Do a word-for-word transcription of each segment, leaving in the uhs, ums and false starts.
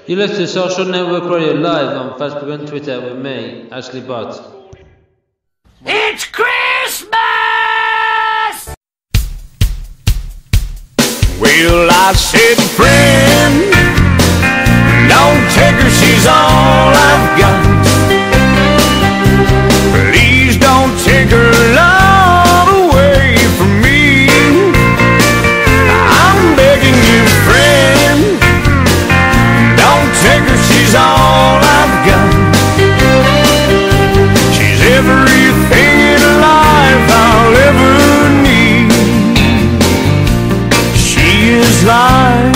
You listen to Social Network Radio live on Facebook and Twitter with me, Ashley Bott. It's Christmas! Well, I said, friend, don't take her, she's all I've got. Please don't take her love away from me. I'm begging you, friend, don't take her, she's all I've got. She's everything in life I'll ever need. She is life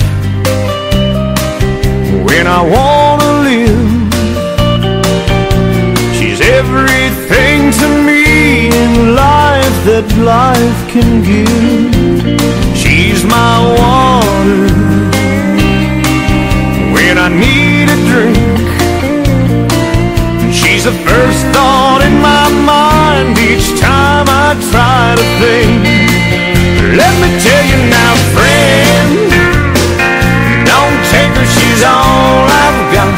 when I wanna live. She's everything to me in life that life can give. She's my water when I need a drink. She's the first thought in my mind each time I try to think. Let me tell you now, friend, don't take her, she's all I've got.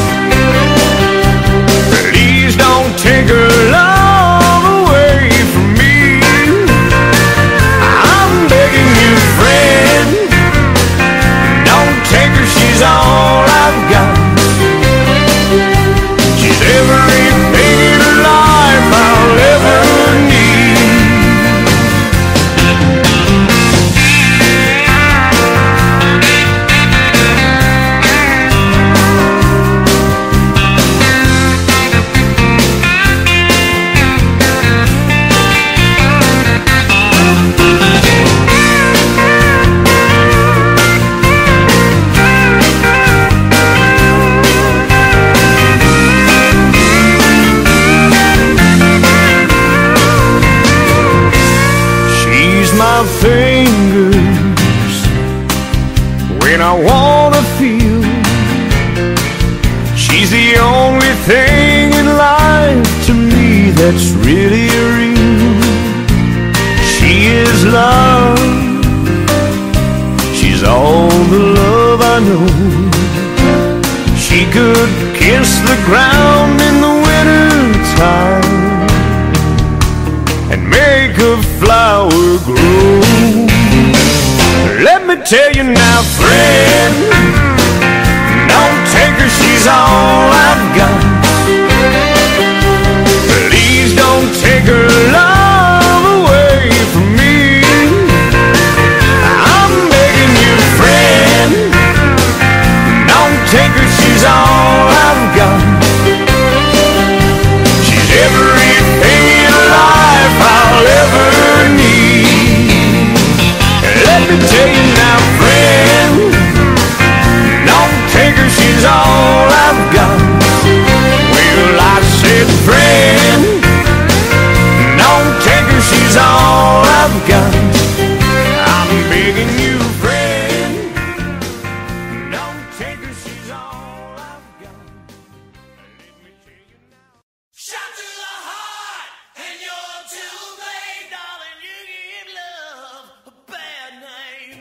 Please don't take her love away from me. I'm begging you, friend, don't take her, she's all I've got. She's everything in life I'll ever need. Fingers when I wanna feel. She's the only thing in life to me that's really real. She is love, she's all the love I know. She could kiss the ground in the winter time and make a flower grow. Let me tell you now, friend, don't take her, she's all I've got. Please don't take her love away from me. I'm begging you, friend, don't take her, she's all I've got. She's everything in life I'll ever need. Let me tell you now, friend, don't take her, she's all I've got. Well, I said, friend, don't take her, she's all I've got. I'm begging you, friend, don't take her, she's all I've got. Let me tell you now. Shot to the heart, and you're to blame, darling. You give love a bad name.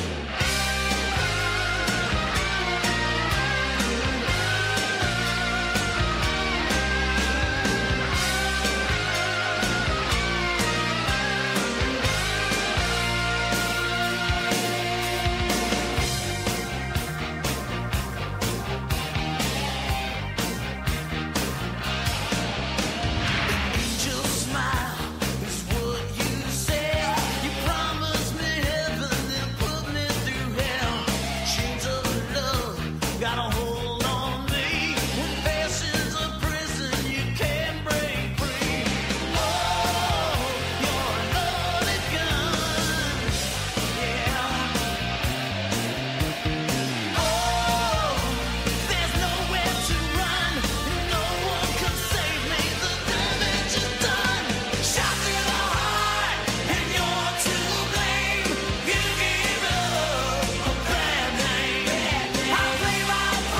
Angel smile is what you said. You promised me heaven, then put me through hell. Chains of love got a hold on me. When passion's a prison, you can't break free. Oh, you're a loaded gun, yeah. Oh, there's nowhere to run, no one can save me. The damage is done. Shot to the heart, and you're to blame. You gave love a bad name. I play my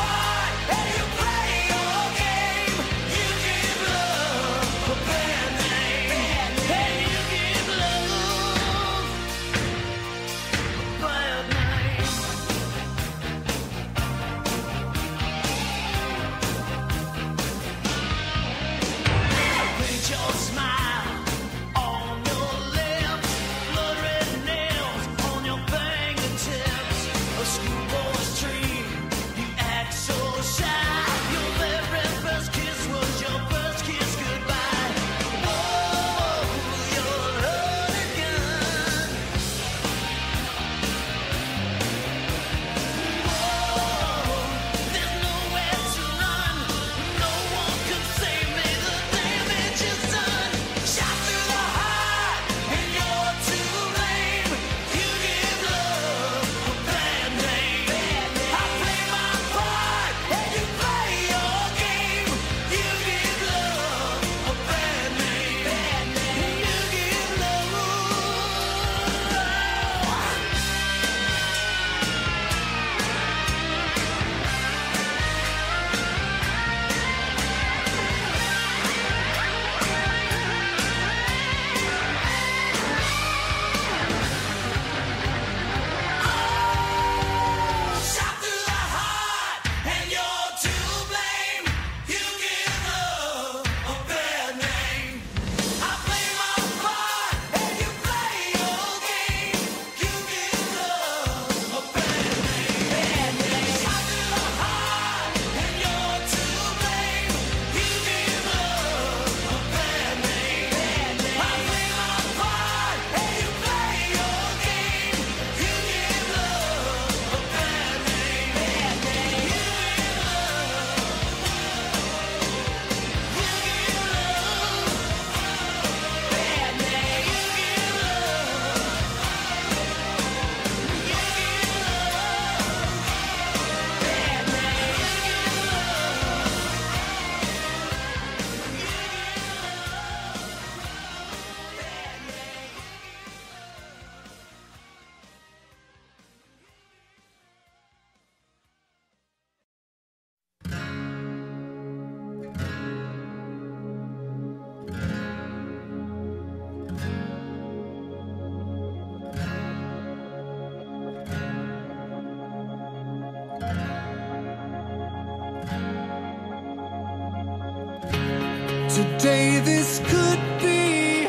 Today this could be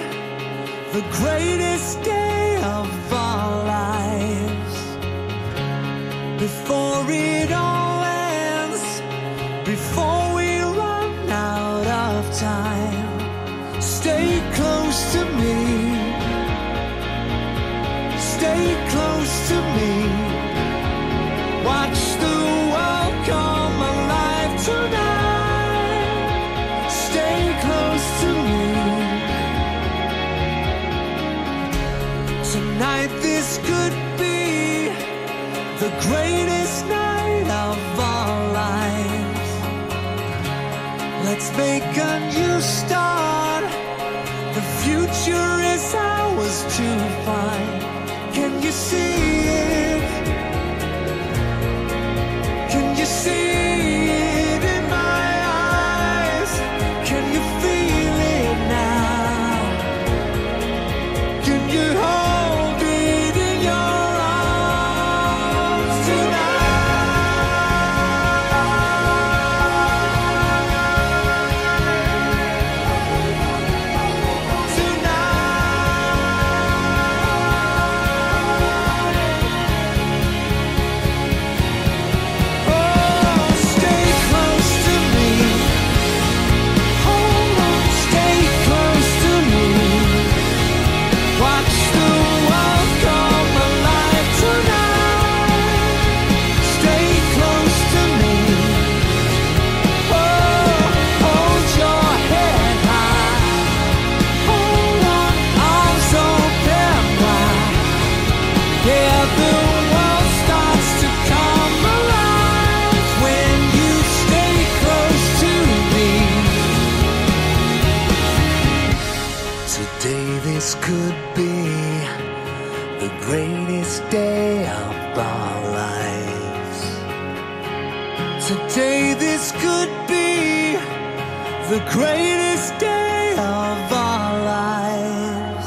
the greatest day of our lives. Before it all ends, before we run out of time, stay close to me, stay close to me. Watch the world come alive tonight. Close to me. Tonight this could be the greatest night of our lives. Let's make a new start. The future is ours to find. Can you see it? Can you see it? This could be the greatest day of our lives. Today this could be the greatest day of our lives.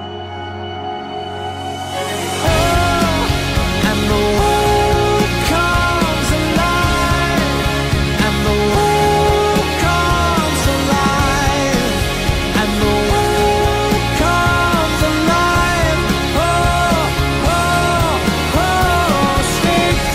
Oh, and the world comes alive, and the world comes alive, and the world stay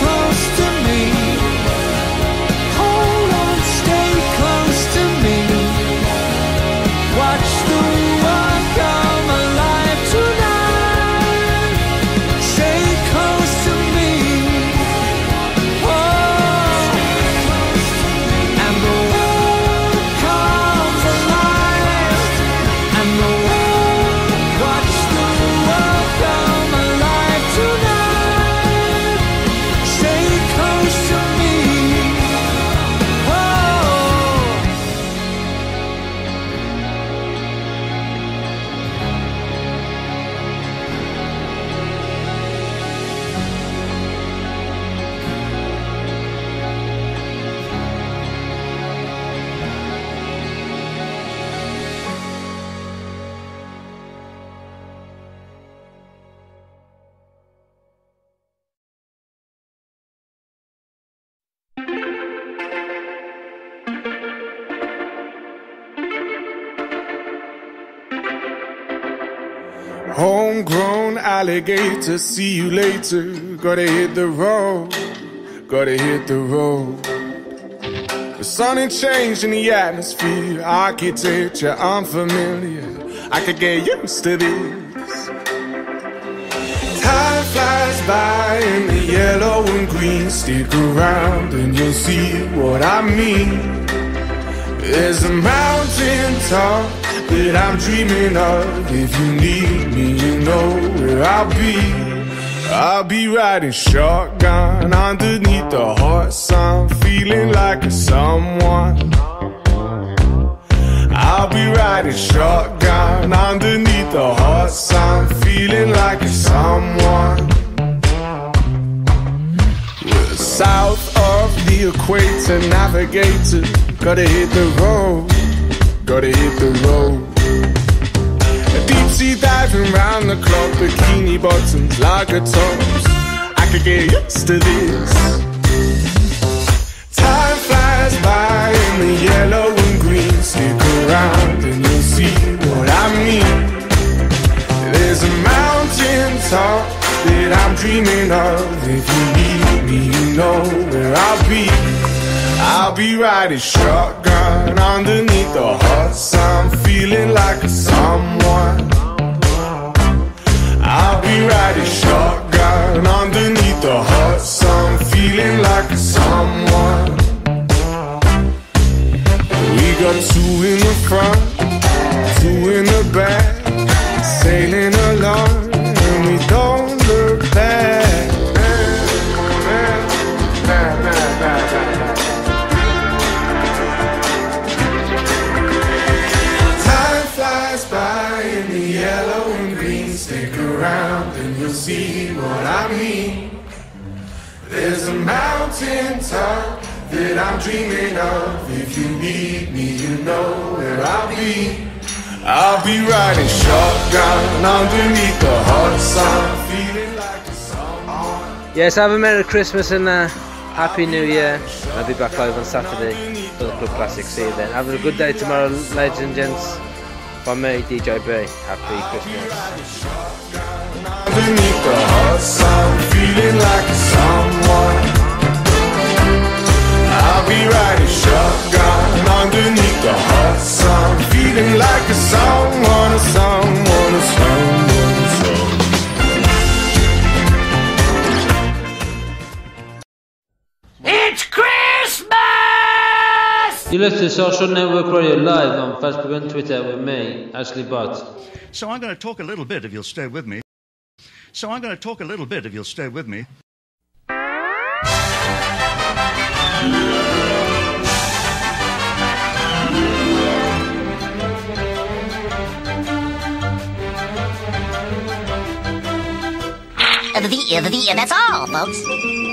Homegrown alligator, see you later. Gotta hit the road, gotta hit the road. The sun ain't changed in the atmosphere, architecture unfamiliar. I could get used to this. Time flies by in the yellow and green. Stick around and you'll see what I mean. There's a mountain top that I'm dreaming of. If you need me, you know where I'll be. I'll be riding shotgun underneath the hot sun, feeling like a someone. I'll be riding shotgun underneath the hot sun, feeling like a someone. We're south of the equator, navigator. Gotta hit the road, gotta hit the road. Deep sea diving round the clock, bikini bottoms, lager tops. I could get used to this. Time flies by in the yellow and green. Stick around and you'll see what I mean. There's a mountain top that I'm dreaming of. If you need me, you know where I'll be. I'll be riding shotgun underneath the hot sun, feeling like a someone. I'll be riding shotgun underneath the hot sun, feeling like a someone. We got two in the front, two in the back, sailing along and we don't look back. Stick around and you'll see what I mean. There's a mountain top that I'm dreaming of. If you need me, you know where I'll be. I'll be riding shotgun underneath the hot sun, feeling like a song. Yes, have a Merry Christmas and uh, Happy New Year. I'll be back live on Saturday for the Club Classic. See you then. Have a good day tomorrow, ladies and gents. From me, D J B. Happy Christmas. Underneath the hot sun, feeling like a someone. I'll be riding shotgun underneath the hot sun, feeling like a someone, a someone, a someone, a someone. It's Christmas! You listen to Social Network Radio live on Facebook and Twitter with me, Ashley Bott. So I'm going to talk a little bit, if you'll stay with me. So I'm going to talk a little bit, if you'll stay with me. The, the, the, that's all, folks.